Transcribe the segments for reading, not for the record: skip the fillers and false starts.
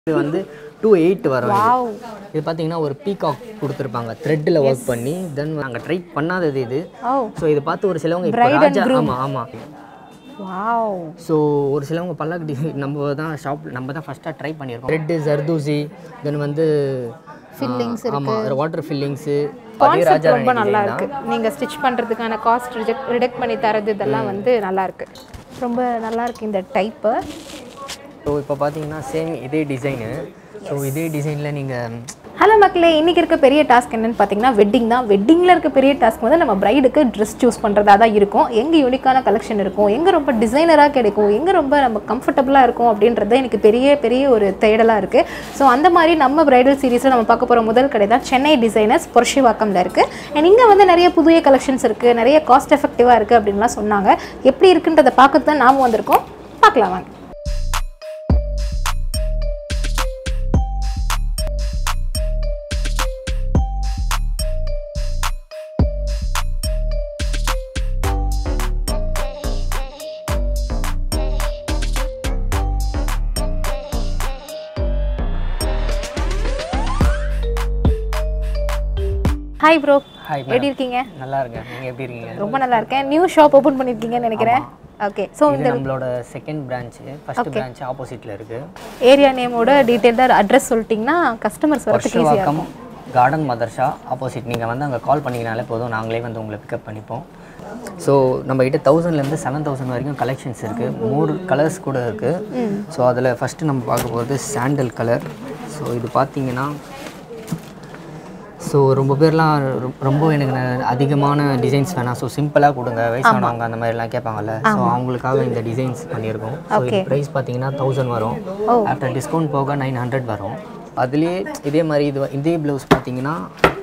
இது வந்து 28 வரும். இது பார்த்தீங்கன்னா ஒரு பீகாக் கொடுத்துருப்பாங்க த்ரெட்டில் ஒர்க் பண்ணி. தென் நாங்கள் ட்ரை பண்ணாதது இது. ஸோ இதை பார்த்து ஒரு சிலவங்க இப்போ ராஜா ஆமாம் ஸோ ஒரு சிலவங்க பல்லாக்கு டிசைன் நம்ம தான் ஃபஸ்ட்டாக ட்ரை பண்ணியிருக்கோம். த்ரெட்டு ஜர்தூசி தென் வந்து ஃபில்லிங்ஸ் ஆமாம் வாட்டர் ஃபில்லிங்ஸு கான்செப்ட் ரொம்ப நல்லா இருக்கு. நீங்கள் ஸ்டிச் பண்ணுறதுக்கான காஸ்ட் ரிடக்ட் பண்ணி தரது இதெல்லாம் வந்து நல்லா இருக்கு. ரொம்ப நல்லா இருக்கு இந்த டைப்பு. ஸோ இப்போ பார்த்தீங்கன்னா சேம் இதே டிசைனு. ஸோ இதே டிசைனில் நீங்கள் ஹலோ மக்களே, இன்றைக்கி இருக்க பெரிய டாஸ்க் என்னென்னு பார்த்தீங்கன்னா வெட்டிங் தான். வெட்டிங்கில் இருக்க பெரிய டாஸ்க் வந்து நம்ம ப்ரைடுக்கு ட்ரெஸ் சூஸ் பண்ணுறதா தான் இருக்கும். எங்கே யூனிக்கான கலெக்ஷன் இருக்கும், எங்கே ரொம்ப டிசைனராக கிடைக்கும், எங்கே ரொம்ப நம்ம கம்ஃபர்டபுளாக இருக்கும் அப்படின்றது எனக்கு பெரிய ஒரு தேடலாக இருக்குது. ஸோ அந்த மாதிரி நம்ம ப்ரைடல் சீரீஸில் நம்ம பார்க்க போகிற முதல் கடை தான் சென்னை டிசைனர்ஸ் புரஷிவாக்கமில் இருக்குது. அண்ட் இங்கே வந்து நிறைய புதிய கலெக்ஷன்ஸ் இருக்குது, நிறைய காஸ்ட் எஃபெக்டிவாக இருக்குது அப்படின்லாம் சொன்னாங்க. எப்படி இருக்குன்றதை பார்க்க தான் நாம் வந்திருக்கோம். பார்க்கலாம் வாங்க. ஹாய் ப்ரோ, எப்படி இருக்கீங்க? நல்லா இருக்கேன். நீங்கள் எப்படி இருக்கீங்க? ரொம்ப நல்லா இருக்கேன். நியூ ஷாப் ஓப்பன் பண்ணியிருக்கீங்கன்னு நினைக்கிறேன். ஓகே, ஸோ இந்த நம்மளோட செகண்ட் பிரான்ச்சு, ஃபர்ஸ்ட் பிரான்ச் ஆப்போசிட்டில் இருக்குது. ஏரியா நேமோட டீட்டெயில்டாக அட்ரஸ் சொல்லிட்டிங்கன்னா கஸ்டமர்ஸ் வரதுக்கு ஈஸியாக இருக்கும். கார்டன் மதர்ஷா ஆப்போசிட். நீங்கள் வந்து அங்கே கால் பண்ணிங்கனாலே போதும், நாங்களே வந்து உங்களை பிக்கப் பண்ணிப்போம். ஸோ நம்மக்கிட்ட 1000லேருந்து 7000 வரைக்கும் கலெக்ஷன்ஸ் இருக்குது. 3 கலர்ஸ் கூட இருக்குது. ஸோ அதில் ஃபஸ்ட்டு நம்ம பார்க்க போகிறது சாண்டல் கலர். ஸோ இது பார்த்தீங்கன்னா ஸோ ரொம்ப பேர்லாம் ரொம்ப எனக்கு அதிகமான டிசைன்ஸ் வேணாம், ஸோ சிம்பிளாக கொடுங்க, வயசானவங்க அந்த மாதிரிலாம் கேட்பாங்கல்ல. ஸோ அவங்களுக்காக இந்த டிசைன்ஸ் பண்ணியிருக்கோம். ஸோ இது ப்ரைஸ் பார்த்தீங்கன்னா 1000 வரும். ஆஃப்டர் டிஸ்கவுண்ட் போக 900 வரும். அதுலேயே இதே மாதிரி இதே ப்ளவுஸ் பார்த்தீங்கன்னா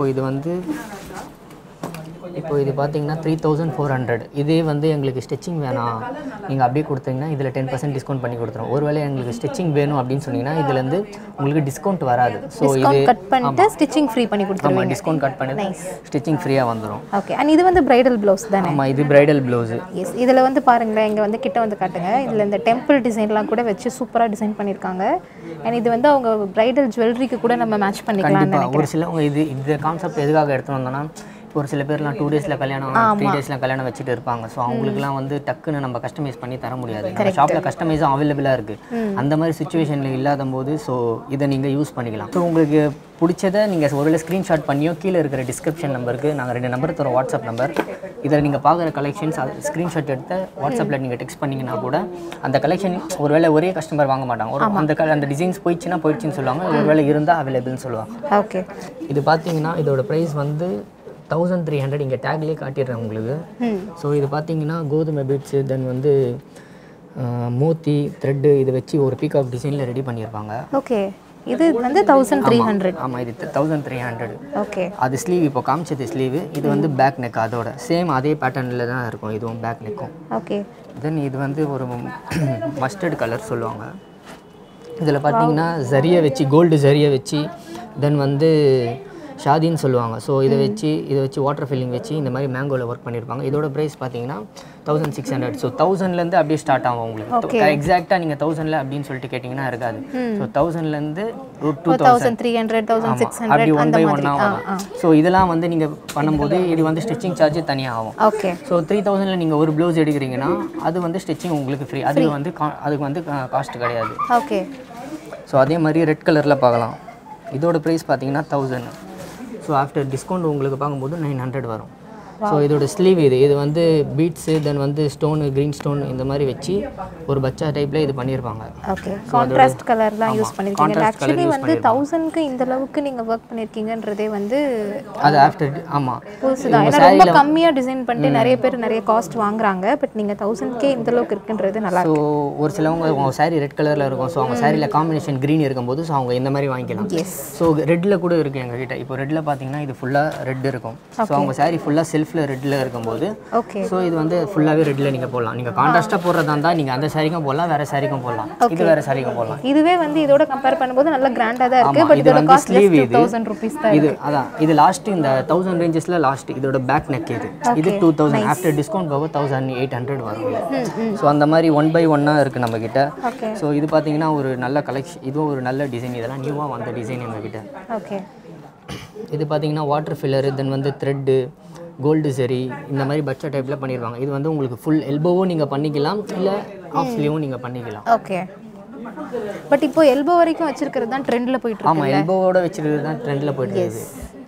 இப்போ இது பார்த்தீங்கன்னா 3400. இதே வந்து எங்களுக்கு ஸ்டிச்சிங் வேணாம், நீங்கள் அப்படியே கொடுத்தீங்கன்னா இதில் 10% டிஸ்கவுண்ட் பண்ணி கொடுத்துரும். ஒருவேளை எங்களுக்கு ஸ்டிச்சிங் வேணும் அப்படின்னு சொன்னீங்கன்னா இதுலேருந்து உங்களுக்கு டிஸ்கவுண்ட் வராது. ஸோ இது கட் பண்ணிட்டு ஸ்டிச்சிங் ஃப்ரீ பண்ணி கொடுத்துருவோம். ஆமாம், டிஸ்கவுண்ட் கட் பண்ணி ஸ்டிச்சிங் ஃப்ரீயாக வந்துடும். ஓகே, அண்ட் இது வந்து பிரைடல் ப்ளவுஸ் தானே? ஆமாம், இது பிரைடல் ப்ளவுஸு. எஸ், இதில் வந்து பாருங்களேன், இங்கே வந்து கிட்ட வந்து காட்டுங்க. இதில் இந்த டெம்பிள் டிசைன்லாம் கூட வச்சு சூப்பராக டிசைன் பண்ணியிருக்காங்க. அண்ட் இது வந்து அவங்க பிரைடல் ஜுவல்லரிக்கு கூட நம்ம மேட்ச் பண்ணிக்கலாம். ஒரு சிலவங்க இந்த கான்செப்ட் எதுக்காக எடுத்துகிட்டு வந்தோன்னா, ஒரு சில பேர்லாம் 2 டேஸில் கல்யாணம், 3 டேஸில் கல்யாணம் வச்சுட்டு இருப்பாங்க. ஸோ அவங்களுக்குலாம் வந்து டக்குன்னு நம்ம கஸ்டமைஸ் பண்ணி தர முடியாது. நம்ம ஷாப்பில் கஸ்டமைஸும் அவைலபிளாக இருக்குது. அந்த மாதிரி சுச்சுவேஷனில் இல்லாத போது ஸோ இதை நீங்கள் யூஸ் பண்ணிக்கலாம். ஸோ உங்களுக்கு பிடிச்சதை நீங்கள் ஒருவேளை ஸ்க்ரீன்ஷாட் பண்ணியோ கீழே இருக்கிற டிஸ்கிரிப்ஷன் நம்பருக்கு நாங்கள் 2 நம்பர் தரோம், வாட்ஸ்அப் நம்பர். இதில் நீங்கள் பார்க்குற கலெக்ஷன்ஸ் ஸ்க்ரீன்ஷாட் எடுத்து வாட்ஸ்அப்பில் நீங்கள் டெக்ஸ்ட் பண்ணிங்கன்னா கூட அந்த கலெக்ஷன் ஒருவேளை ஒரே கஸ்டமர் வாங்க மாட்டாங்க. அந்த டிசைன்ஸ் போயிடுச்சுன்னு சொல்லுவாங்க, ஒருவேளை இருந்தால் அவைலபிள்னு சொல்லுவாங்க. ஓகே, இது பார்த்தீங்கன்னா இதோட ப்ரைஸ் வந்து 1300. இங்கே டேக்லேயே காட்டிடுறேன் உங்களுக்கு. ஸோ இது பார்த்தீங்கன்னா கோதுமை பீட்ஸு, தென் வந்து மோத்தி த்ரெட்டு இதை வச்சு ஒரு பீகாக் டிசைனில் ரெடி பண்ணியிருப்பாங்க. ஓகே, இது வந்து 1300. ஆமாம், இது 1300. ஓகே, அது ஸ்லீவ் இப்போ காமிச்சது ஸ்லீவு. இது வந்து பேக் நெக், அதோட சேம் அதே பேட்டர்னில் தான் இருக்கும் இதுவும் பேக் நெக்கும். ஓகே, தென் இது வந்து ஒரு மஸ்டர்ட் கலர் சொல்லுவாங்க. இதில் பார்த்தீங்கன்னா ஜரியை வச்சு, கோல்டு ஜரியை வச்சு, தென் வந்து ஷாதின்னு சொல்லுவாங்க. ஸோ இதை வச்சு வாட்டர் ஃபில்லிங் வச்சு இந்த மாதிரி மேங்கோவில் ஒர்க் பண்ணியிருப்பாங்க. இதோட ப்ரைஸ் பார்த்தீங்கன்னா 1600. ஸோ 1000லேருந்து அப்படியே ஸ்டார்ட் ஆகும் உங்களுக்கு. எக்ஸாக்டாக நீங்கள் 1000ல் அப்படின்னு சொல்லிட்டு கேட்டிங்கன்னா இருக்காது. ஸோ 1000லேருந்து 2300, 1600 அப்படி 1 by 1 ஆகும். ஸோ இதெல்லாம் வந்து நீங்கள் பண்ணும்போது இது வந்து ஸ்டிச்சிங் சார்ஜ் தனியாக ஆகும். ஓகே, ஸோ 3000ல் நீங்கள் ஒரு ப்ளவுஸ் எடுக்கிறீங்கன்னா அது வந்து ஸ்டிச்சிங் உங்களுக்கு ஃப்ரீ. அதுக்கு வந்து காஸ்ட் கிடையாது. ஓகே, ஸோ அதே மாதிரி ரெட் கலரில் பார்க்கலாம். இதோட ப்ரைஸ் பார்த்தீங்கன்னா 1000. ஸோ ஆஃப்டர் டிஸ்கவுண்ட் உங்களுக்கு பார்க்கும்போது 900 வரும். ஸோ இதோட ஸ்லீவ் இது வந்து பீட்ஸு, தென் வந்து ஸ்டோனு, க்ரீன் ஸ்டோன் இந்த மாதிரி வச்சு ஒரு பச்சா டைப்பில் இது பண்ணியிருப்பாங்க. ஓகே, கான்ட்ராஸ்ட் கலர்லாம் யூஸ் பண்ணியிருக்கீங்க. ஆக்சுவலி வந்து 1000க்கு இந்த அளவுக்கு நீங்கள் ஒர்க் பண்ணியிருக்கீங்கன்றதே வந்து அது ஆஃப்டர் ஆமாம் புதுசுதான். ஏன்னா ரொம்ப கம்மியாக டிசைன் பண்ணிட்டு நிறைய பேர் நிறைய காஸ்ட் வாங்குறாங்க. பட் நீங்கள் 1000க்கே இந்த அளவுக்கு இருக்குன்றது நல்லா. ஸோ ஒரு சிலவங்க அவங்க சாரீ ரெட் கலரில் இருக்கும். ஸோ அவங்க சாரியில் காம்பினேஷன் க்ரீன் இருக்கும்போது ஸோ அவங்க இந்த மாதிரி வாங்கிக்கலாம். ஸோ ரெட்டில் கூட இருக்குது எங்ககிட்ட. இப்போ ரெட்டில் பார்த்தீங்கன்னா இது ஃபுல்லாக ரெட் இருக்கும். ஸோ அவங்க சாரீ ஃபுல்லாக செல்ஃப் செல்ஃபில் ரெட்டில் இருக்கும்போது ஓகே ஸோ இது வந்து ஃபுல்லாகவே ரெட்டில் நீங்கள் போடலாம். நீங்கள் கான்ட்ராஸ்ட்டாக போடுறதா இருந்தால் நீங்கள் அந்த சாரிக்கும் போடலாம், வேறு சாரிக்கும் போடலாம், இது வேறு சாரிக்கும் போடலாம். இதுவே வந்து இதோட கம்பேர் பண்ணும்போது நல்ல கிராண்டாக தான் இருக்குது. பட் இதோட காஸ்ட் ஸ்லீவ் இது 2000 rupees தான். இது அதான் இது லாஸ்ட் இந்த 1000 ரேஞ்சஸில் லாஸ்ட். இதோட பேக் நெக் இது 2000 ஆஃப்டர் டிஸ்கவுண்ட் போக 1800 வரும். ஸோ அந்த மாதிரி 1 by 1 இருக்குது நம்மக்கிட்ட. ஸோ இது பார்த்தீங்கன்னா ஒரு நல்ல கலெக்ஷன், இதுவும் ஒரு நல்ல டிசைன். இதெல்லாம் நியூவாக வந்த டிசைன் எங்ககிட்ட. ஓகே இது பார்த்தீங்கன்னா வாட்டர் ஃபில்லரு, தென் வந்து த்ரெட்டு, கோல்டு சரி, இந்த மாதிரி பட்ஜெட் டைப்பில் பண்ணிடுவாங்க. இது வந்து உங்களுக்கு ஃபுல் எல்போவும் நீங்கள் பண்ணிக்கலாம், இல்லை ஆஃப் ஸ்லீவும் நீங்கள் பண்ணிக்கலாம். ஓகே பட் இப்போ எல்போ வரைக்கும் வச்சிருக்கிறது தான் ட்ரெண்டில் போயிட்டு இருக்கு. ஆமாம், எல்போவோட வச்சிருக்கிறது தான் ட்ரெண்டில் போயிட்டு இருக்குது.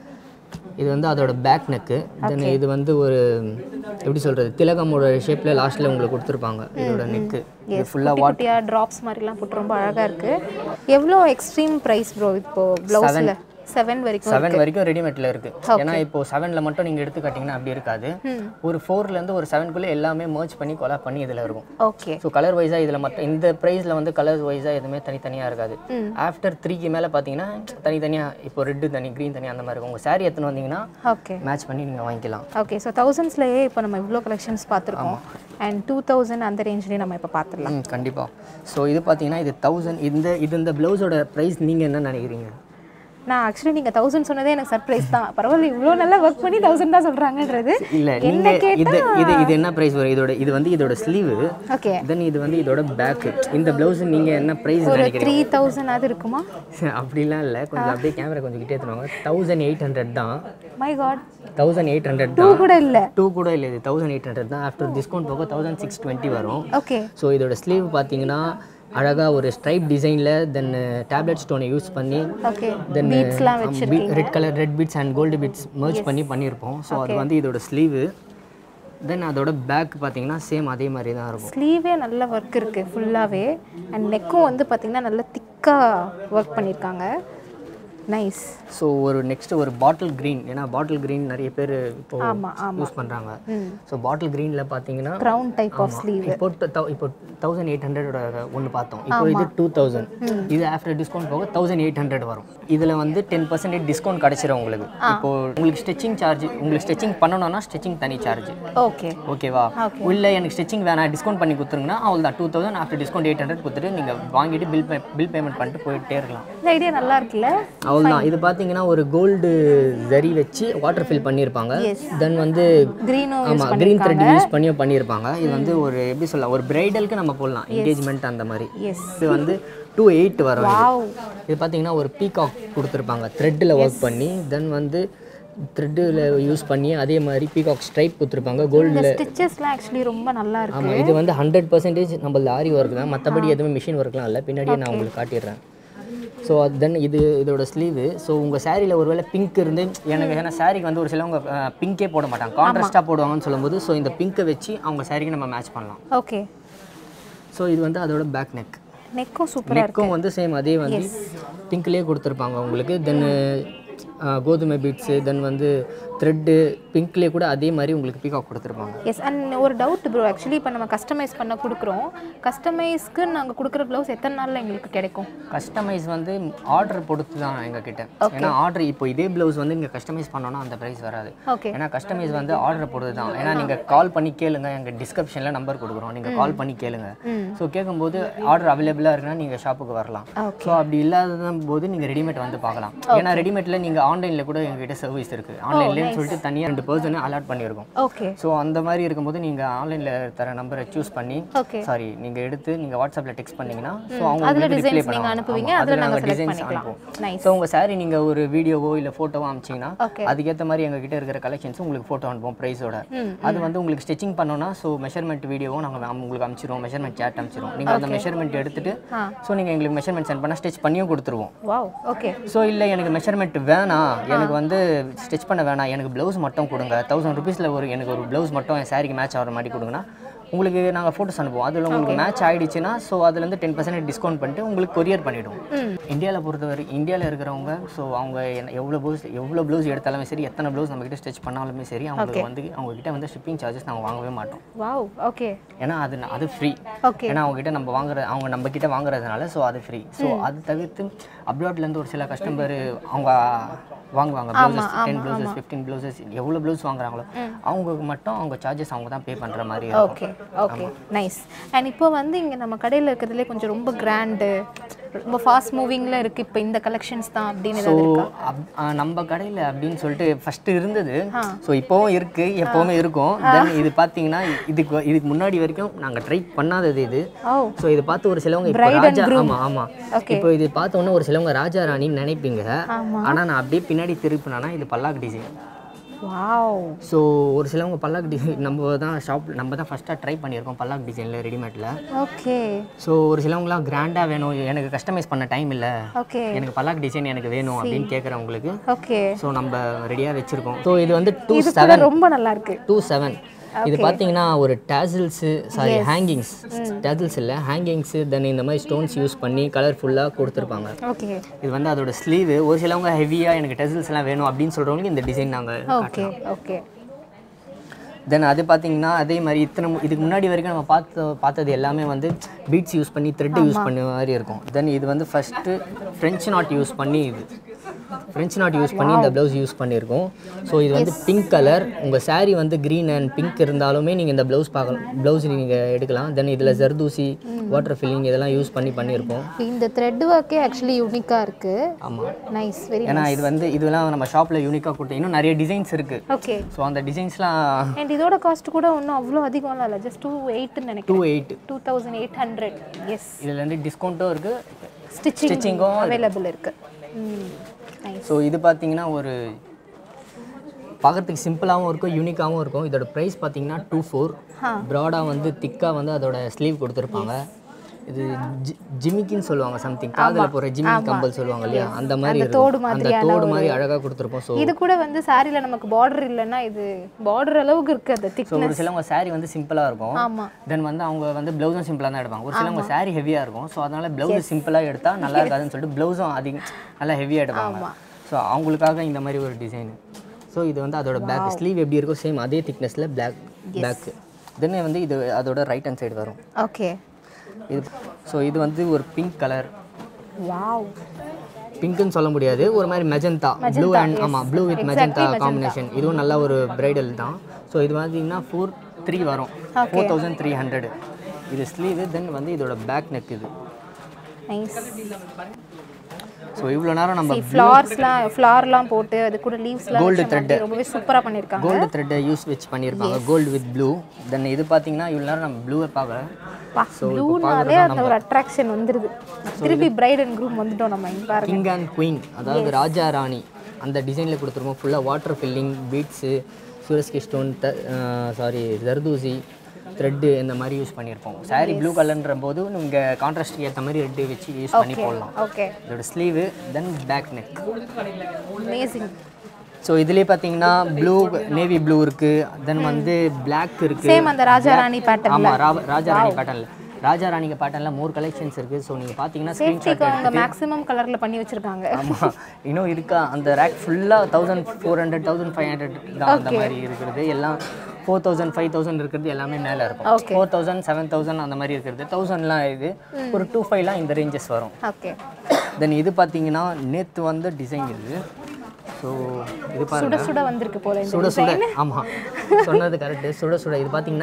இது வந்து அதோட பேக் நெக்கு. தென் இது வந்து ஒரு எப்படி சொல்கிறது, திலகமோட ஷேப்பில் லாஸ்ட்டில் உங்களுக்கு கொடுத்துருப்பாங்க இதோட நெக்கு. இது ஃபுல்லாக வாட்டியாக ட்ராப்ஸ் மாதிரிலாம் போட்டு ரொம்ப அழகாக இருக்குது. எவ்வளோ எக்ஸ்ட்ரீம் ப்ரைஸ் ப்ரோ இப்போ ப்ளவுஸில்? 7 வரைக்கும் ரெடிமேட்ல இருக்கு. ஏன்னா இப்போ 7ல மட்டும் நீங்க எடுத்து கட்டிங்கன்னா அப்படி இருக்காது. ஒரு 4ல இருந்து ஒரு 7குள்ள எல்லாமே மர்ஜ் பண்ணி கொலாப் பண்ணி இதுல இருக்கும். ஓகே ஸோ கலர் வைஸா இதுல மட்டும் இந்த பிரைஸ்ல வந்து கலர் வைஸா எதுவுமே தனித்தனியா இருக்காது. ஆஃப்டர் 3க்கு மேல பாத்தீங்கன்னா தனித்தனியா இப்போ ரெட் தனி, கிரீன் தனி அந்த மாதிரி இருக்கும். உங்க சாரி எடுத்துன்னு வந்தீங்கன்னா ஓகே மேட்ச் பண்ணி நீங்க வாங்கிக்கலாம். ஓகே ஸோ தௌசண்ட்ஸ்லயே இப்போ நம்ம இவ்வளோ கலெக்ஷன்ஸ் பார்த்துருக்கோம். அண்ட் 2000 அந்த ரேஞ்ச்லேயே நம்ம இப்போ பார்த்துடலாம். கண்டிப்பா. ஸோ இது பார்த்தீங்கன்னா இது 1000. இந்த ப்ளவுஸோட ப்ரைஸ் நீங்க என்ன நினைக்கிறீங்க? நான் ஆக்சுவலி நீங்கள் 1000 சொன்னதே எனக்கு சர்ப்ரைஸ் தான். பரவாயில்ல, இவ்வளோ நல்லா ஒர்க் பண்ணி 1000 தான் சொல்கிறாங்கன்றது. இல்லை என்ன இது என்ன ப்ரைஸ் வரும்? இது வந்து இதோட ஸ்லீவ். ஓகே தென் இது வந்து இதோட பேக். இந்த ப்ளவுஸ் நீங்கள் என்ன ப்ரைஸ் நினைக்கிறீங்க? 3000 அது இருக்குமா? அப்படிலாம் இல்லை, கொஞ்சம் அப்படியே கேமரா கொஞ்சம் கிட்டே எடுத்துவாங்க. 1800 தான். மை காட், 1800 2 கூட இல்லை. 2 கூட இல்லை, இது 1800 தான். ஆஃப்டர் டிஸ்கவுண்ட் போக 1620 வரும். ஓகே ஸோ இதோட ஸ்லீவ் பார்த்தீங்கன்னா அழகாக ஒரு ஸ்ட்ரைப் டிசைனில், தென் டேப்லெட் ஸ்டோனை யூஸ் பண்ணி, then red beads and gold beads merge பண்ணி பண்ணியிருப்போம். ஸோ அது வந்து இதோட ஸ்லீவு. தென் அதோட பேக் பார்த்தீங்கன்னா சேம் அதே மாதிரி தான் இருக்கும். ஸ்லீவே நல்ல ஒர்க் இருக்குது ஃபுல்லாகவே. அண்ட் நெக்கும் வந்து பார்த்தீங்கன்னா நல்ல திக்காக ஒர்க் பண்ணியிருக்காங்க. நைஸ். ஸோ ஒரு நெக்ஸ்ட் ஒரு பாட்டில் க்ரீன். ஏன்னா பாட்டில் க்ரீன் நிறைய பேர் இப்போ யூஸ் பண்ணுறாங்க. ஸோ பாட்டில் க்ரீனில் பார்த்தீங்கன்னா க்ரவுன் டைப் ஆஃப் ஸ்லீவ். இப்போ 1800 ஒன்று பார்த்தோம். இப்போ இது 2000. இது ஆஃப்டர் டிஸ்கவுண்ட் போக 1800 வரும். இதில் வந்து 10% டிஸ்கவுண்ட் கிடச்சிரும் உங்களுக்கு. இப்போ உங்களுக்கு ஸ்டிச்சிங் சார்ஜ், உங்களுக்கு ஸ்டிச்சிங் பண்ணணும்னா ஸ்டிச்சிங் தனி சார்ஜ். ஓகேவா? இல்லை எனக்கு ஸ்டிச்சிங் வேணாம் டிஸ்கவுண்ட் பண்ணி கொடுத்துருங்கன்னா அவள் தான் 2000 ஆஃப்டர் டிஸ்கவுண்ட் 800 கொடுத்துட்டு நீங்கள் வாங்கிட்டு பில் பேமெண்ட் பண்ணிட்டு போயிட்டே இருக்கலாம். இந்த ஐடியா நல்லா இருக்குல்ல? அவ்வளோதான். இது பார்த்தீங்கன்னா ஒரு கோல்டு ஜரி வச்சு வாட்டர் ஃபில் பண்ணியிருப்பாங்க. தென் வந்து க்ரீன் த்ரெட் யூஸ் பண்ணியிருப்பாங்க. இது வந்து ஒரு எப்படி சொல்லலாம், ஒரு பிரைடலுக்கு நம்ம போடலாம், என்கேஜ்மெண்ட் அந்த மாதிரி. இது வந்து 28 வரும். இது பார்த்தீங்கன்னா ஒரு பீகாக் கொடுத்துருப்பாங்க த்ரெட்டில் ஒர்க் பண்ணி. தென் வந்து த்ரெட்டில் யூஸ் பண்ணி அதே மாதிரி பீகாக் ஸ்ட்ரைப் கொடுத்துருப்பாங்க கோல்டில். ஸ்டிச்சஸ்லாம் ஆக்சுவலி ரொம்ப நல்லா இருக்கு. ஆமாம், இது வந்து 100% நம்ம லாரி ஒர்க் தான், மற்றபடி எதுவுமே மிஷின் ஒர்க்லாம் இல்லை. பின்னாடியே நான் உங்களுக்கு காட்டிடுறேன். ஸோ தென் இதோட ஸ்லீவு. ஸோ உங்கள் சாரியில் ஒரு வேளை பிங்க் இருந்து எனக்கு, ஏன்னா சாரிக்கு வந்து ஒரு சிலவங்க பிங்கே போட மாட்டாங்க, கான்ட்ராஸ்ட்டாக போடுவாங்கன்னு சொல்லும்போது ஸோ இந்த பிங்க்கை வச்சு அவங்க சாரிக்கு நம்ம மேட்ச் பண்ணலாம். ஓகே. ஸோ இது வந்து அதோட பேக் நெக்கும் சூப்பராக இருக்கு. நெக்கும் வந்து சேம் அதே வந்து பிங்க்லேயே கொடுத்துருப்பாங்க உங்களுக்கு. தென் கோதுமை பீட்ஸு, தென் வந்து த்ரெட்டு பிங்க்லேயே கூட அதே மாதிரி உங்களுக்கு பீகாக் கொடுத்துருப்பாங்க. எஸ். அண்ட் ஒரு டவுட் ப்ரோ, ஆக்சுவலி இப்போ நம்ம கஸ்டமைஸ் பண்ண கொடுக்குறோம். கஸ்டமைஸ்க்கு நாங்கள் கொடுக்குற ப்ளவுஸ் எத்தனை நாளில் எங்களுக்கு கிடைக்கும்? கஸ்டமைஸ் வந்து ஆர்டர் பொறுத்து தான் எங்ககிட்ட. ஏன்னா ஆர்டர் இப்போ இதே ப்ளவுஸ் வந்து நீங்கள் கஸ்டமைஸ் பண்ணோன்னா அந்த ப்ரைஸ் வராது. ஏன்னா கஸ்டமைஸ் வந்து ஆர்டர் பொறுத்து தான். ஏன்னா நீங்கள் கால் பண்ணி கேளுங்க, எங்கள் டிஸ்கிரிப்ஷனில் நம்பர் கொடுக்குறோம், நீங்கள் கால் பண்ணி கேளுங்க. ஸோ கேட்கும்போது ஆர்டர் அவைலபிளாக இருக்குன்னா நீங்கள் ஷாப்புக்கு வரலாம். ஸோ அப்படி இல்லாத போது நீங்கள் ரெடிமேட் வந்து பார்க்கலாம். ஏன்னா ரெடிமேட்டில் நீங்கள் ஆன்லைனில் கூட எங்ககிட்ட சர்வீஸ் இருக்குது. ஆன்லைன்லேன்னு சொல்லிட்டு தனியாக 2% அலாட் பண்ணியிருக்கோம். ஸோ அந்த மாதிரி இருக்கும்போது நீங்கள் ஆன்லைனில் தர நம்பரை சூஸ் பண்ணி, சாரி நீங்கள் எடுத்து நீங்கள் வாட்ஸ்அப்பில் டெக்ஸ்ட் பண்ணிங்கன்னா ஸோ அவங்க ரிப்ளை பண்ணுவாங்க. அதில் நாங்கள் டிசைன்ஸ் அனுப்புவோம். ஸோ உங்கள் சாரி நீங்கள் ஒரு வீடியோவோ இல்லை ஃபோட்டோவோ அனுப்பிச்சிங்கன்னா அதுக்கேற்ற மாதிரி எங்ககிட்ட இருக்கிற கலெக்ஷன்ஸ் உங்களுக்கு ஃபோட்டோ அனுப்புவோம் ப்ரைஸோட. அது வந்து உங்களுக்கு ஸ்டிச்சிங் பண்ணோன்னா ஸோ மெஷர்மெண்ட் வீடியோவும் நாங்கள் உங்களுக்கு அனுப்பிச்சிடுவோம், மெஷர்மெண்ட் சேட் அனுப்பிச்சிடுவோம். நீங்கள் அந்த மெஷர்மெண்ட் எடுத்துட்டு ஸோ நீங்கள் எங்களுக்கு மெஷர்மெண்ட் சென்ட் பண்ணால் ஸ்டிச் பண்ணியும் கொடுத்துருவோம். ஸோ இல்லை எனக்கு மெஷர்மெண்ட் வேணாம், எனக்கு வந்து ஸ்டிச் பண்ண வேணாம், எனக்கு ப்ளவுஸ் மட்டும் கொடுங்க, 1000 rupeesல எனக்கு ஒரு ப்ளவுஸ் மட்டும் என் சாரிக்கு மேட்ச் ஆகிற மாதிரி கொடுங்கன்னா உங்களுக்கு நாங்கள் ஃபோட்டோஸ் அனுப்புவோம். அதில் உங்களுக்கு மேட்ச் ஆகிடுச்சுன்னா ஸோ அதுலேருந்து 10% டிஸ்கவுண்ட் பண்ணிட்டு உங்களுக்கு கொரியர் பண்ணிவிடுவோம். இந்தியாவில் பொறுத்தவரை இந்தியாவில் இருக்கிறவங்க ஸோ அவங்க எவ்வளோ ப்ளவுஸ் எடுத்தாலுமே சரி, எத்தனை ப்ளவுஸ் நம்மக்கிட்ட ஸ்டிச் பண்ணாலுமே சரி, அவங்களுக்கு வந்து அவங்ககிட்ட வந்து ஷிப்பிங் சார்ஜஸ் நாங்கள் வாங்கவே மாட்டோம். ஏன்னா அது ஃப்ரீ. ஏன்னா அவங்ககிட்ட அவங்க நம்மக்கிட்ட வாங்குறதுனால ஸோ அது ஃப்ரீ. ஸோ அது தவிர்த்து அப்ராட்லேருந்து ஒரு சில கஸ்டமர் அவங்க வாங்குவாங்க ப்ளவுசஸ் 10 ப்ளவுசஸ் 15 ப்ளவுசஸ் எவ்வளோ ப்ளவுஸ் வாங்குறாங்களோ அவங்களுக்கு மட்டும் அவங்க சார்ஜஸ் அவங்க தான் பே பண்ணுற மாதிரி இருக்கும். Okay nice. அண்ட் இப்போ வந்து இங்கே நம்ம கடையில் இருக்கிறதுலே கொஞ்சம் ரொம்ப கிராண்டு ரொம்ப ஃபாஸ்ட் மூவிங்கில் இருக்குது இப்போ இந்த கலெக்ஷன்ஸ் தான் அப்படின்னு ஸோ நம்ம கடையில் அப்படின்னு சொல்லிட்டு ஃபஸ்ட்டு இருந்தது. ஸோ இப்போவும் இருக்குது, எப்போவுமே இருக்கும். தென் இது பார்த்தீங்கன்னா இதுக்கு முன்னாடி வரைக்கும் நாங்கள் ட்ரை பண்ணாதது இது. ஸோ இது பார்த்து ஒரு சிலவங்க இப்போ ராஜா ஆமாம் இப்போ இது பார்த்தோன்னே ஒரு சிலவங்க ராஜா ராணின்னு நினைப்பீங்க. ஆனால் நான் அப்படியே பின்னாடி திருப்பினா இது பல்லாக் டிசைன். ஸோ ஒரு சிலவங்க பல்லாக் டிசைன் நம்ம தான் ஃபஸ்ட்டாக ட்ரை பண்ணியிருக்கோம் பல்லாக் டிசைனில் ரெடிமேடில். ஓகே. ஸோ ஒரு சிலவங்களாம் கிராண்டாக வேணும், எனக்கு கஸ்டமைஸ் பண்ண டைம் இல்லை, எனக்கு பல்லாக் டிசைன் எனக்கு வேணும் அப்படின்னு கேட்குறவங்களுக்கு ஸோ நம்ம ரெடியாக வச்சுருக்கோம். ஸோ இது வந்து 27 ரொம்ப நல்லா இருக்கு. 27 இது பார்த்தீங்கன்னா ஒரு டேசில்ஸு ஹேங்கிங்ஸ் டேசில்ஸ் இல்லை ஹேங்கிங்ஸு தென் இந்த மாதிரி ஸ்டோன்ஸ் யூஸ் பண்ணி கலர்ஃபுல்லாக கொடுத்துருப்பாங்க. இது வந்து அதோட ஸ்லீவு. ஒரு சிலவங்க ஹெவியாக எனக்கு டேசில்ஸ் எல்லாம் வேணும் அப்படின்னு சொல்கிறவங்களுக்கு இந்த டிசைன் நாங்கள் தென் அது பார்த்தீங்கன்னா அதே மாதிரி இதுக்கு முன்னாடி வரைக்கும் நம்ம பார்த்தது எல்லாமே வந்து பீட்ஸ் யூஸ் பண்ணி த்ரெட் யூஸ் பண்ண மாதிரி இருக்கும். தென் இது வந்து ஃபஸ்ட்டு ஃப்ரெஞ்ச் நாட் யூஸ் பண்ணி இந்த ப்ளவுஸ் யூஸ் பண்ணியிருக்கோம். ஸோ இது வந்து பிங்க் கலர். உங்கள் சாரீ வந்து க்ரீன் அண்ட் பிங்க் இருந்தாலுமே நீங்கள் இந்த ப்ளவுஸ் நீங்கள் எடுக்கலாம். தென் இதில் ஜர்தூசி வாட்டர் ஃபில்லிங் இதெல்லாம் யூஸ் பண்ணியிருக்கோம். இந்த த்ரெட் ஒர்க்கே ஆக்சுவலி யூனிக்காக இருக்குது. ஆமாம் நைஸ் வெரி. ஏன்னா இது வந்து இதெல்லாம் நம்ம ஷாப்பில் யூனிக்காக கொடுத்தோம். இன்னும் நிறைய டிசைன்ஸ் இருக்குது. ஓகே. ஸோ அந்த டிசைன்ஸ்லாம் அண்ட் இதோட காஸ்ட் கூட ஒன்றும் அவ்வளோ அதிகம்லாம் இல்லை, ஜஸ்ட் 28 நினைக்கிறேன். 2800. எஸ். இதில் வந்து டிஸ்கவுண்ட்டும் இருக்குது, ஸ்டிச்சிங்கும் அவைலபிள் இருக்குது. ஸோ இது பார்த்தீங்கன்னா ஒரு பார்க்குறதுக்கு சிம்பிளாகவும் இருக்கும், யூனிக்காகவும் இருக்கும். இதோட ப்ரைஸ் பார்த்தீங்கன்னா 24. ப்ராடாக வந்து திக்காக வந்து அதோட ஸ்லீவ் கொடுத்துருப்பாங்க. இது ஜிமிக்கின்னு சொல்லுவாங்க, சம்திங் காதில் போகிற ஜிமிக்கி கம்பல் சொல்லுவாங்க இல்லையா, அந்த மாதிரி அந்த தோடு மாதிரி அழகாக கொடுத்துருப்போம். ஸோ இது கூட வந்து சாரியில் நமக்கு பார்டர் இல்லைன்னா இது பார்டர் அளவுக்கு இருக்குது அந்த திக். ஸோ ஒரு சிலவங்க சாரி வந்து சிம்பிளாக இருக்கும், தென் வந்து அவங்க வந்து ப்ளவுஸும் சிம்பிளாக தான் எடுப்பாங்க. ஒரு சிலவங்க சாரி ஹெவியாக இருக்கும், ஸோ அதனால் ப்ளவுஸ் சிம்பிளாக எடுத்தால் நல்லா இருக்காதுன்னு சொல்லிட்டு ப்ளவுஸும் நல்லா ஹெவியாக எடுப்பாங்க. ஸோ அவங்களுக்காக இந்த மாதிரி ஒரு டிசைனு. ஸோ இது வந்து அதோட பேக் ஸ்லீவ் எப்படி இருக்கோ சேம் அதே திக்னஸில் பேக்கு. தென் வந்து இது அதோட ரைட் ஹேண்ட் சைடு வரும். ஓகே. இது வந்து ஒரு பிங்க் கலர். வாவ். பிங்க்னு சொல்ல முடியாது, ஒரு மாதிரி magenta blue and blue with magenta combination. இதுவும் நல்ல ஒரு பிரைடல் தான். ஸோ இது பார்த்தீங்கன்னா 43 வரும், 4300 இது ஸ்லீவ். தென் வந்து இதோட பேக் நெக் இது. நைஸ். ஸோ இவ்வளோ நேரம் நம்ம ஃப்ளார்லாம் போட்டு அது கூட லீவ்ஸ்லாம் கோல்டு த்ரெட் ரொம்பவே சூப்பராக பண்ணியிருக்காங்க. கோல்டு த்ரெட்டை யூஸ் வச்சு பண்ணியிருப்பாங்க, கோல்டு வித் ப்ளூ. தென் இது பார்த்தீங்கன்னா இவ்வளோ நேரம் நம்ம ப்ளூவை பார்க்கல. ஸோ ப்ளூனாலே அந்த ஒரு அட்ராக்ஷன் வந்துடுது. திருப்பி பிரைட் அண்ட் க்ரூம் வந்துட்டோம் நம்ம. இங்கே பாருங்க, கிங் அண்ட் குயின், அதாவது ராஜா ராணி அந்த டிசைனில் கொடுத்துருக்கோம். ஃபுல்லாக water filling, beads, Swarovski stone, zardozi thread இந்த மாதிரி யூஸ் பண்ணியிருப்போம். சாரி ப்ளூ கலர்ன்ற போது நீங்கள் கான்ட்ராஸ்ட்டுக்கு ஏற்ற மாதிரி ரெட்டு வச்சு யூஸ் பண்ணி போடலாம். ஓகே. இதோட sleeve then back neck. Amazing. So இதுலேயே பார்த்தீங்கன்னா ப்ளூ, நேவி ப்ளூ இருக்குது, தென் வந்து பிளாக் இருக்குது. சேம் அந்த ராஜா ராணி பேட்டர்ன். ஆமாம், ராஜா ராணி பேட்டர்னில் ராஜா ராணிங்க பேட்டர்னில் மோர் கலெக்ஷன்ஸ் இருக்குது. ஸோ நீங்கள் பார்த்தீங்கன்னா ஸ்க்ரீன்ஷாட் அவங்க மேக்ஸிமம் கலரில் பண்ணி வச்சுருக்காங்க. ஆமாம், இன்னும் இருக்கா அந்த ரேக் ஃபுல்லாக 1400 1500 தான் அந்த மாதிரி இருக்கிறது. எல்லாம் 4000 5000 இருக்கிறது எல்லாமே மேலே இருக்கும். 4000 7000 அந்த மாதிரி இருக்கிறது. 1000லாம் இது ஒரு 2500லாம் இந்த ரேஞ்சஸ் வரும். ஓகே. தென் இது பார்த்தீங்கன்னா நேற்று வந்து டிசைன் இது. ஸோ இது பாருங்க, சுட வந்திருக்கு போல. சுட ஆமாம், சொன்னது கரெக்டு. சுட இது பார்த்தீங்கன்னா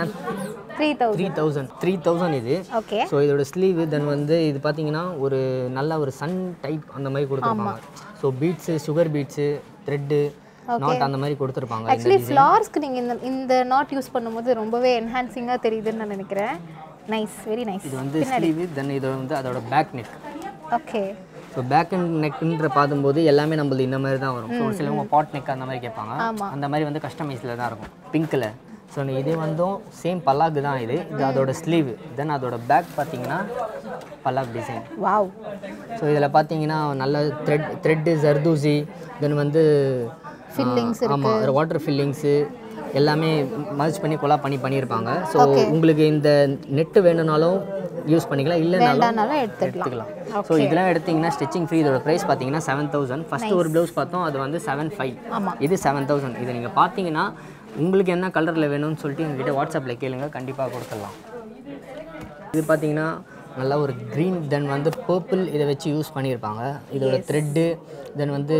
3000 இது. ஓகே. ஸோ இதோட ஸ்லீவ் தென் வந்து இது பார்த்தீங்கன்னா ஒரு நல்ல ஒரு சன் டைப் அந்த மாதிரி கொடுத்துருப்பாங்க. So beads, sugar beads, thread, knot அந்த மாதிரி கொடுத்துருப்பாங்க. ஆக்சுவலி ஃப்ளார்ஸ்க்கு நீங்கள் இந்த நாட் யூஸ் பண்ணும்போது ரொம்பவே என்ஹான்சிங்காக தெரியுதுன்னு நான் நினைக்கிறேன். Nice, very nice. இது வந்து ஸ்லீவ் தென் இது வந்து அதோட back neck. Okay. So back and நெக்ன்ற பார்க்கும்போது எல்லாமே நம்மளது இந்த மாதிரி தான் வரும். ஸோ ஒரு சிலவங்க பாட் நெக் அந்த மாதிரி கேட்பாங்க, அந்த மாதிரி வந்து கஸ்டமைஸில் தான் இருக்கும் பிங்க்கில். ஸோ இது வந்து சேம் பல்லாக்கு தான் இது அதோட ஸ்லீவ். தென் அதோட பேக் பார்த்தீங்கன்னா பல்லாக் டிசைன். வாவ். ஸோ இதில் பார்த்தீங்கன்னா நல்ல த்ரெட்டு, ஜர்தூசி, தென் வந்து ஃபில்லிங்ஸ், ஆமாம் வாட்டர் ஃபில்லிங்ஸு எல்லாமே மர்ஜ் பண்ணி கொலா பண்ணியிருப்பாங்க. ஸோ உங்களுக்கு இந்த நெட்டு வேணும்னாலும் யூஸ் பண்ணிக்கலாம், இல்லைனாலும் எடுத்துக்கலாம். ஸோ இதெல்லாம் எடுத்திங்கன்னா ஸ்டிச்சிங் ஃப்ரீ. இதோட ப்ரைஸ் பார்த்தீங்கன்னா 7000. ஃபஸ்ட்டு ஒரு ப்ளவுஸ் பார்த்தோம், அது வந்து 7500. இது 7000. இதை நீங்கள் பார்த்தீங்கன்னா உங்களுக்கு என்ன கலரில் வேணும்னு சொல்லிட்டு எங்ககிட்ட வாட்ஸ்அப்பில் கேளுங்க, கண்டிப்பாக கொடுத்துடலாம். இது பார்த்தீங்கன்னா நல்லா ஒரு க்ரீன் தென் வந்து பர்பிள் இதை வச்சு யூஸ் பண்ணியிருப்பாங்க. இதோட த்ரெட்டு தென் வந்து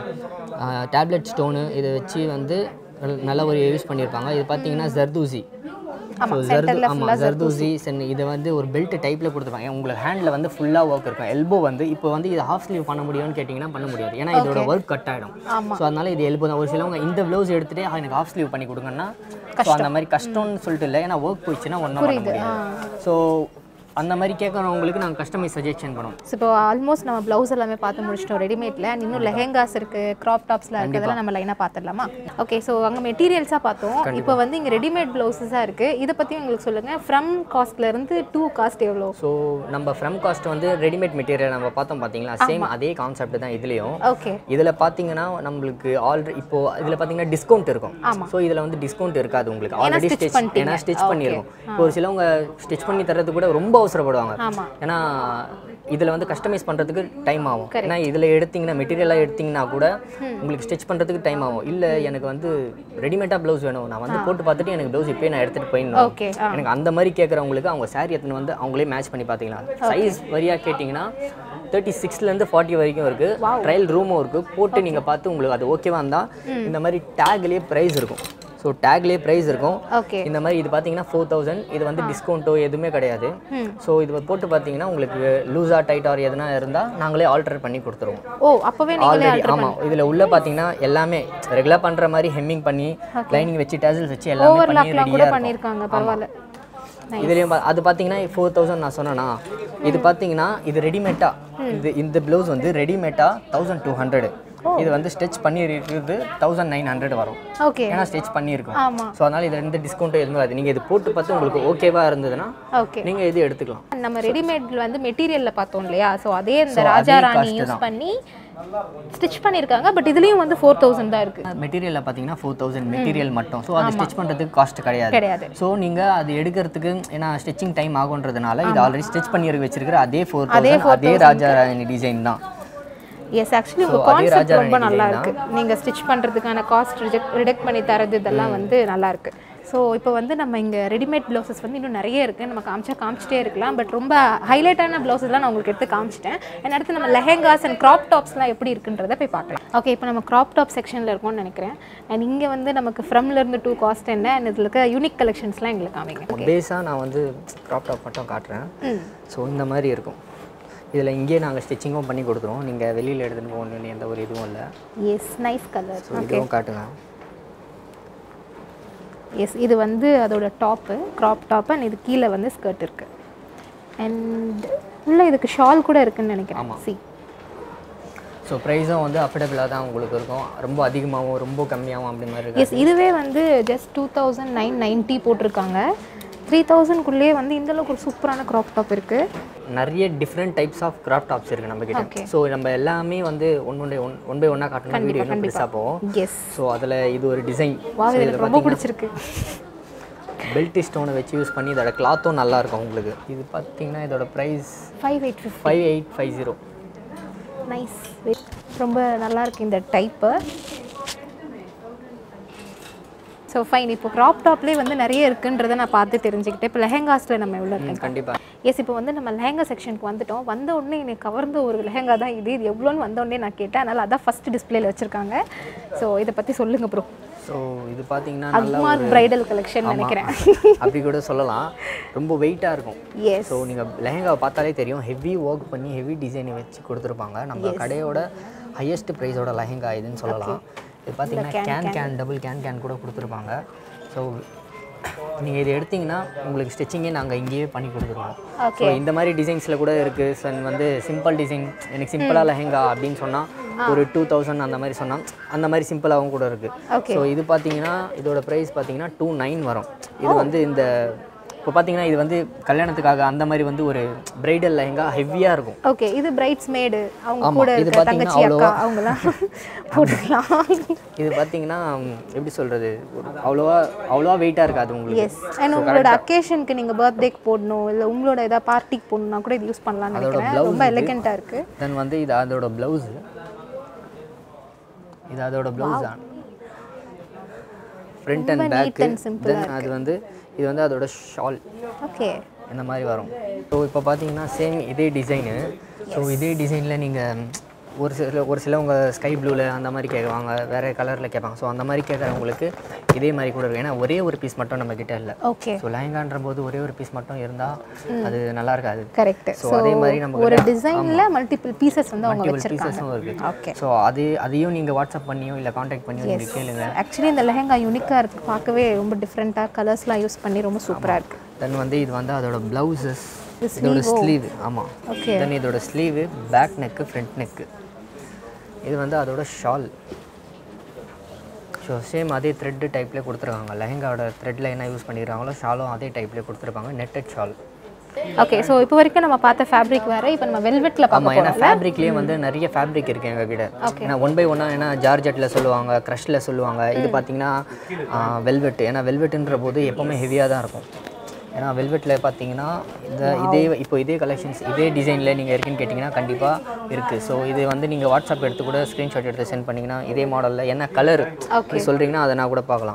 டேப்லெட் ஸ்டோனு இதை வச்சு வந்து நல்லா ஒரு யூஸ் பண்ணியிருப்பாங்க. இது பார்த்தீங்கன்னா ஜர்தூசி. ஸோ ஜர்தூசி இதை வந்து ஒரு பெல்ட் டைப்பில் கொடுத்துருப்பாங்க. உங்களுக்கு ஹேண்டில் வந்து ஃபுல்லாக ஒர்க் இருக்கும். எல்போ வந்து இப்போ வந்து இது ஹாஃப் ஸ்லீவ் பண்ண முடியும்னு கேட்டிங்கன்னா பண்ண முடியாது. ஏன்னா இதோட ஒர்க் கட் ஆகிடும். ஸோ அதனால் இது எல்போ தான். ஒரு சிலவங்க இந்த ப்ளவுஸ் எடுத்துகிட்டு எனக்கு ஹாஃப் ஸ்லீவ் பண்ணி கொடுங்கன்னா ஸோ அந்த மாதிரி கஷ்டம்னு சொல்லிட்டு இல்லை. ஏன்னா ஒர்க் போயிடுச்சுன்னா ஒன்றும் பண்ண முடியாது. ஸோ அந்த மாதிரி கேட்குறவங்களுக்கு நாங்கள் கஸ்டமைஸ் சஜெஷன் பண்ணுவோம். ஸோ இப்போ ஆல்மோஸ்ட் நம்ம ப்ளவுஸ் எல்லாமே பார்த்து முடிச்சிட்டோம் ரெடிமேடில். இன்னும் லெஹெங்காஸ் இருக்குது, க்ராப் டாப்ஸில் இருக்கிறதெல்லாம் நம்ம லைனாக பார்த்துடலாமா? ஓகே, ஸோ அங்கே மெட்டீரியல்ஸாக பார்த்தோம். இப்போ வந்து இங்கே ரெடிமேட் ப்ளவுஸஸாக இருக்குது. இதை பற்றி உங்களுக்கு சொல்லுங்கள். ஃப்ரம் காஸ்ட்லேருந்து டூ காஸ்ட் எவ்வளோ? ஸோ நம்ம ஃப்ரம் காஸ்ட் வந்து ரெடிமேட் மெட்டீரியல் நம்ம பார்த்தோம் பார்த்தீங்களா, சேம் அதே கான்செப்ட் தான் இதுலேயும். ஓகே, இதில் பார்த்தீங்கன்னா நம்மளுக்கு ஆல்ரெடி இப்போது இதில் பார்த்தீங்கன்னா டிஸ்கவுண்ட் இருக்கும். ஸோ இதில் வந்து டிஸ்கவுண்ட் இருக்காது உங்களுக்கு. ஆல்ரெடி ஸ்டிச் பண்ணியிருக்கோம். இப்போ ஒரு சிலவங்க ஸ்டிச் பண்ணி தரது கூட ரொம்ப அவசரப்படுவாங்க. ஏன்னா இதில் வந்து கஸ்டமைஸ் பண்ணுறதுக்கு டைம் ஆகும். ஏன்னா இதில் எடுத்திங்கன்னா மெட்டீரியலாக எடுத்திங்கன்னா கூட உங்களுக்கு ஸ்டிச் பண்ணுறதுக்கு டைம் ஆகும். இல்லை எனக்கு வந்து ரெடிமேடாக ப்ளவுஸ் வேணும், நான் வந்து போட்டு பார்த்துட்டு எனக்கு ப்ளவுஸ் இப்போயே நான் எடுத்துகிட்டு போயிடணும், எனக்கு அந்த மாதிரி கேட்குறவங்களுக்கு அவங்க சாரி எடுத்துன்னு வந்து அவங்களே மேட்ச் பண்ணி பார்த்துக்கலாம். சைஸ் வரியாக கேட்டிங்கன்னா 36லேருந்து 40 வரைக்கும் இருக்குது. ட்ரையல் ரூமும் இருக்குது. போட்டு நீங்கள் பார்த்து உங்களுக்கு அது ஓகேவாக இருந்தால் இந்த மாதிரி டேக்லேயே ப்ரைஸ் இருக்கும். ஸோ டேக்லேயே ப்ரைஸ் இருக்கும். இந்த மாதிரி இது பார்த்தீங்கன்னா 4000. இது வந்து டிஸ்கவுண்ட்டோ எதுவுமே கிடையாது. ஸோ இது போட்டு பார்த்தீங்கன்னா உங்களுக்கு லூஸாக டைட்டாக எதுனா இருந்தால் நாங்களே ஆல்டர் பண்ணி கொடுத்துருவோம். அப்போவே ஆல்ரெடி ஆமாம். இதில் உள்ள பார்த்தீங்கன்னா எல்லாமே ரெகுலர் பண்ணுற மாதிரி ஹெம்மிங் பண்ணி லைனிங் வச்சு டேசல்ஸ் வச்சு எல்லாமே பண்ணி ரெடியாக பண்ணியிருக்காங்க. பரவாயில்ல. இதுலேயும் அது பார்த்தீங்கன்னா 4000 நான் சொன்னேன்னா, இது பார்த்தீங்கன்னா இது ரெடிமேட்டாக இந்த ப்ளவுஸ் வந்து ரெடிமேட்டாக 1200. இது வந்து ஸ்டிச் பண்ணி இருக்குது 1900 வரும். ஓகே, ஏன்னா ஸ்டிச் பண்ணியிருக்கோம். ஸோ அதனால் இதில் எந்த டிஸ்கவுண்ட்டும் எதுவும் வராது. நீங்கள் இது போட்டு பார்த்து உங்களுக்கு ஓகேவாக இருந்ததுன்னா நீங்கள் இது எடுத்துக்கலாம். நம்ம ரெடிமேடில் வந்து மெட்டீரியலில் பார்த்தோம் இல்லையா, ஸோ அதே இந்த ராஜாராணி யூஸ் பண்ணி ஸ்டிச் பண்ணியிருக்காங்க. பட் இதுலேயும் வந்து 4000 தான் இருக்குது. மெட்டீரியலில் பார்த்தீங்கன்னா 4000 மெட்டீரியல் மட்டும். ஸோ அது ஸ்டிச் பண்ணுறதுக்கு காஸ்ட் கிடையாது. ஸோ நீங்கள் அது எடுக்கிறதுக்கு ஏன்னா ஸ்டிச்சிங் டைம் ஆகுன்றதுனால இது ஆல்ரெடி ஸ்டிச் பண்ணி வச்சிருக்கிற அதே 4000 அதே ராஜாராணி டிசைன் தான். எஸ், ஆக்சுவலி உங்கள் கான்செப்ட் ரொம்ப நல்லா இருக்குது. நீங்கள் ஸ்டிச் பண்ணுறதுக்கான காஸ்ட் ரிடக்ட் பண்ணி தரது இதெல்லாம் வந்து நல்லாயிருக்கு. ஸோ இப்போ வந்து நம்ம இங்கே ரெடிமேட் ப்ளவுசஸ் வந்து இன்னும் நிறைய இருக்குது. நம்ம காமிச்சிட்டே இருக்கலாம். பட் ரொம்ப ஹைலைட்டான ப்ளவுஸஸ்லாம் நான் உங்களுக்கு எடுத்து காமிச்சிட்டேன். அண்ட் அடுத்து நம்ம லெஹெங்காஸ் அண்ட் க்ராப் டாப்ஸ்லாம் எப்படி இருக்குன்றதை போய் பார்க்கலாம். ஓகே, இப்போ நம்ம க்ராப் டாப் செக்ஷனில் இருக்கோம்னு நினைக்கிறேன். அண்ட் இங்கே வந்து நமக்கு ஃப்ரம்லேருந்து டூ காஸ்ட் என்ன அண்ட் இதில் இருக்க யூனிக் கலெக்ஷன்ஸ்லாம் எங்களுக்கு காமிங்க. பேஸாக நான் வந்து க்ராப் டாப் மட்டும் காட்டுறேன். ஸோ இந்த மாதிரி இருக்கும். இதில் இங்கேயே நாங்கள் ஸ்டிச்சிங்கும் பண்ணி கொடுத்துருவோம். நீங்கள் வெளியில் எடுத்துகிட்டு போகணுன்னு எந்த ஒரு இதுவும் இல்லை. S, nice colour. ஸோ இதுவும் காட்டுங்க. எஸ், இது வந்து அதோட டாப்பு, க்ராப் டாப்பு. அண்ட் இது கீழே வந்து ஸ்கர்ட் இருக்குது. அண்ட் உள்ளே இதுக்கு ஷால் கூட இருக்குதுன்னு நினைக்கிறேன். ஆமாம். ஸோ ப்ரைஸும் வந்து அஃபோர்டபுளாக தான் உங்களுக்கு இருக்கும். ரொம்ப அதிகமாகவும் ரொம்ப கம்மியாகவும் அப்படி மாதிரி இருக்குது. எஸ், இதுவே வந்து ஜஸ்ட் 2990 போட்டிருக்காங்க. 3000க்குள்ளேயே வந்து இந்தளவுக்கு ஒரு சூப்பரான க்ராப் டாப் இருக்குது. நிறைய different types of crop tops இருக்குது நம்மக்கிட்ட. ஸோ நம்ம எல்லாமே வந்து ஒன் பை ஒன்னாக காட்டணும். வீடியோ இன்னும் பெருசாக போகும். எஸ், ஸோ அதில் இது ஒரு டிசைன் ரொம்ப பிடிச்சிருக்கு. பெல்ட் ஸ்டோனை வச்சு யூஸ் பண்ணி இதோட கிளாத்தும் நல்லாயிருக்கும் உங்களுக்கு. இது பார்த்தீங்கன்னா இதோட ப்ரைஸ் 5850. நைஸ், ரொம்ப நல்லாயிருக்கு இந்த டைப்பு. So fine. இப்போ க்ராப் டாப்லேயே வந்து நிறைய இருக்குன்றதை நான் பார்த்து தெரிஞ்சுக்கிட்டேன். இப்போ லெஹெங்காஸில் நம்ம எவ்வளோ இருக்கேன். கண்டிப்பாக. எஸ், இப்போ வந்து நம்ம லெஹெங்கா செக்ஷனுக்கு வந்துட்டோம். வந்த உடனே எனக்கு கவர்ந்த ஒரு லெஹெங்கா தான் இது எவ்வளோன்னு வந்த உடனே நான் கேட்டேன். அதனால் அதான் ஃபஸ்ட்டு டிஸ்பிளேல வச்சுருக்காங்க. ஸோ இதை பற்றி சொல்லுங்கள் ப்ரோ. ஸோ இது பார்த்தீங்கன்னா அக்மார் பிரைடல் கலெக்ஷன் நினைக்கிறேன். அப்படி கூட சொல்லலாம். ரொம்ப வெயிட்டாக இருக்கும். எஸ், ஸோ நீங்கள் லெஹெங்காவை பார்த்தாலே தெரியும். ஹெவி ஒர்க் பண்ணி ஹெவி டிசைனை வச்சு கொடுத்துருப்பாங்க. நம்ம கடையோட ஹையஸ்ட் ப்ரைஸோட லெஹெங்கா இதுன்னு சொல்லலாம். இது பார்த்தீங்கன்னா கேன் டபுள் கேன் கூட கொடுத்துருப்பாங்க. ஸோ நீங்கள் இது எடுத்திங்கன்னா உங்களுக்கு ஸ்டிச்சிங்கே நாங்கள் இங்கேயே பண்ணி கொடுத்துருவோம். ஸோ இந்த மாதிரி டிசைன்ஸில் கூட இருக்குது. ஸோ வந்து சிம்பிள் டிசைன் எனக்கு சிம்பிளாக லெஹெங்கா அப்படின்னு சொன்னால் ஒரு 2000 அந்த மாதிரி சொன்னால் அந்த மாதிரி சிம்பிளாகவும் கூட இருக்குது. ஸோ இது பார்த்தீங்கன்னா இதோட ப்ரைஸ் பார்த்தீங்கன்னா 29 வரும். இது வந்து இந்த இப்போ பார்த்தீங்கன்னா இது வந்து கல்யாணத்துக்காக அந்த மாதிரி வந்து ஒரு பிரைடல் லெஹெங்கா ஹெவியாக இருக்கும். ஓகே, இது பிரைட்ஸ் மேடு அவங்க கூட இருக்க தங்கச்சி அக்கா அவங்கலாம் போட்டுக்கலாம். இது பார்த்தீங்கன்னா எப்படி சொல்கிறது, அவ்வளோவா வெயிட்டாக இருக்காது உங்களுக்கு. எஸ், அண்ட் உங்களோட அக்கேஷனுக்கு நீங்கள் பர்த்டேக்கு போடணும் இல்லை உங்களோட ஏதாவது பார்ட்டிக்கு போடணும்னா கூட இது யூஸ் பண்ணலாம்னு நினைக்கிறேன். ரொம்ப எலிகெண்ட்டாக இருக்குது. தென் வந்து இது அதோட ப்ளவுஸு. இது அதோட ப்ளவுஸ் தான். Front and back. தென் அது வந்து இது வந்து அதோட ஷால். ஓகே, இந்த மாதிரி வரும். ஸோ இப்போ பார்த்தீங்கன்னா சேம் இதே டிசைனு. ஸோ இதே டிசைனில் நீங்கள் ஒரு சிலவங்க ஸ்கை ப்ளூவில் அந்த மாதிரி கேட்குவாங்க, வேறு கலரில் கேட்பாங்க. ஸோ அந்த மாதிரி கேட்குறவங்களுக்கு இதே மாதிரி கூட இருக்கும். ஏன்னா ஒரே ஒரு பீஸ் மட்டும் நம்ம கிட்ட இல்லை. ஓகே. ஸோ லெஹங்கான்ற போது ஒரே ஒரு பீஸ் மட்டும் இருந்தால் அது நல்லா இருக்காது. கரெக்ட். ஸோ அதே மாதிரி நம்ம ஒரு டிசைனில் மல்டிபிள் பீசஸ் வந்து அவங்க வச்சிருக்காங்க. பீசஸும் இருக்குது. ஓகே. ஸோ அதையும் நீங்கள் வாட்ஸ்அப் பண்ணியோ இல்லை காண்டாக்ட் பண்ணியோ நீங்கள் கேளுங்க. ஆக்சுவலி இந்த லெஹங்கா யூனிக்காக இருக்குது, பார்க்கவே ரொம்ப டிஃப்ரெண்ட்டாக கலர்ஸ்லாம் யூஸ் பண்ணி ரொம்ப சூப்பராக இருக்குது. தென் வந்து இது வந்து அதோட ப்ளவுசஸ், இதோட ஸ்லீவ். ஆமாம். ஓகே. தென் இதோட sleeve, back neck, front neck. இது வந்து அதோட ஷால். ஸோ சேம் அதே த்ரெட்டு டைப்லேயே கொடுத்துருக்காங்க. லெஹங்காவோட த்ரெட்டில் என்ன யூஸ் பண்ணிடுறாங்களோ ஷாலும் அதே டைப்லேயே கொடுத்துருப்பாங்க. Netted shawl. ஓகே. ஸோ இப்போ வரைக்கும் நம்ம பார்த்த ஃபேப்ரிக் வேறு, இப்போ நம்ம வெல்வெட்டில் பார்ப்போம். ஏன்னா ஃபேப்ரிக்லேயே வந்து நிறைய ஃபேப்ரிக் இருக்குது எங்ககிட்ட. ஏன்னா 1 by 1 ஏன்னா ஜார்ஜெட்டில் சொல்லுவாங்க, க்ரஷ்ல சொல்லுவாங்க. இது பார்த்தீங்கன்னா வெல்வெட்டு. ஏன்னா வெல்வெட்டுன்ற போது எப்போவுமே ஹெவியாக தான் இருக்கும். ஏன்னா வெல்வெட்டில் பார்த்தீங்கன்னா இதே கலெக்ஷன்ஸ் இதே டிசைனில் நீங்கள் இருக்குன்னு கேட்டிங்கன்னா கண்டிப்பாக இருக்குது. ஸோ இது வந்து நீங்கள் வாட்ஸ்அப் எடுத்து கூட ஸ்க்ரீன்ஷாட் எடுத்து சென்ட் பண்ணிங்கன்னா இதே மாடலில் என்ன கலர் அப்படி சொல்கிறீங்கன்னா அதை நான் கூட பார்க்கலாம்.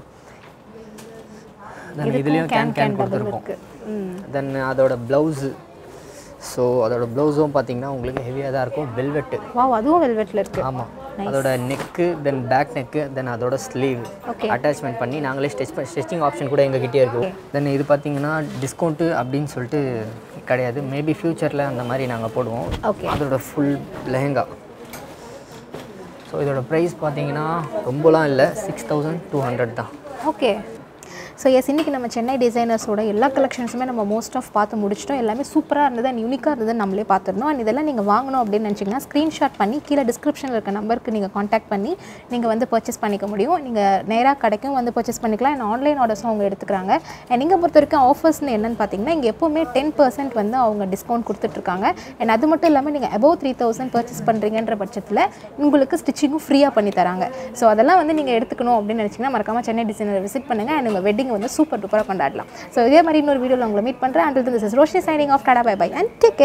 தென் இதுலேயும் கேன் கொடுத்துருக்கோம். தென் அதோட ப்ளவுஸு. ஸோ அதோட ப்ளவுஸும் பார்த்தீங்கன்னா உங்களுக்கு ஹெவியாக தான் இருக்கும். வெல்வெட்டு. அதுவும் வெல்வெட்டில் இருக்குது. ஆமாம். அதோட neck, then back neck, then அதோட ஸ்லீவ் அட்டாச்மெண்ட் பண்ணி நாங்களே ஸ்டிச்சிங் ஆப்ஷன் கூட எங்ககிட்டே இருக்குது. தென் இது பார்த்தீங்கன்னா டிஸ்கவுண்ட்டு அப்படின்னு சொல்லிட்டு கிடையாது. மேபி ஃப்யூச்சரில் அந்த மாதிரி நாங்கள் போடுவோம். அதோட ஃபுல் லெஹங்கா. ஸோ இதோட ப்ரைஸ் பார்த்தீங்கன்னா ரொம்பலாம் இல்லை, 6200 தான். ஓகே. ஸோ எஸ், இன்றைக்கி நம்ம சென்னை டிசைனர்ஸோட எல்லா கலெக்ஷன்ஸுமே நம்ம மோஸ்ட் ஆஃப் பார்த்து முடிச்சிட்டோம். எல்லாமே சூப்பராக இருந்தது அண்ட் யூனிக்காக இருந்தது நம்மளே பார்த்துருந்தோம். அண்ட் இதெல்லாம் நீங்கள் வாங்கணும் அப்படின்னு நினச்சிங்கன்னா ஸ்க்ரீன்ஷாட் பண்ணி கீழே டிஸ்கிரிப்ஷனில் இருக்க நம்பருக்கு நீங்கள் காண்டாக்ட் பண்ணி நீங்கள் வந்து பர்ச்சேஸ் பண்ணிக்க முடியும். நீங்கள் நேராக கடைக்கும் வந்து பர்ச்சேஸ் பண்ணிக்கலாம். அண்ட் ஆன்லைன் ஆர்டர்ஸும் அவங்க எடுத்துக்கிறாங்க. அண்ட் நீங்கள் பொறுத்த வரைக்கும் ஆஃபர்ஸ்னு என்னென்னு பார்த்தீங்கன்னா இங்கே எப்போவுமே 10% வந்து அவங்க டிஸ்கவுண்ட் கொடுத்துட்ருக்காங்க. அண்ட் அது மட்டும் இல்லாமல் நீங்கள் above 3000 பர்ச்சேஸ் பண்ணுறீங்கன்ற பட்சத்தில் உங்களுக்கு ஸ்டிச்சிங்கும் ஃப்ரீயாக பண்ணி தராங்க. ஸோ அதெல்லாம் வந்து நீங்கள் எடுத்துக்கணும் அப்படின்னு நினச்சிங்கன்னா மறக்காமல் சென்னை டிசைனர் விசிட் பண்ணுங்கள். அண்ட் உங்கள் வெட்டிங் வந்து சூப்பர் டூப்பராக கொண்டாடலாம். ஸோ இதே மாதிரி இன்னொரு வீடியோவில் உங்களை மீட் பண்ணுறேன். Until then, this is Roshni signing off. Tada, bye bye and take care.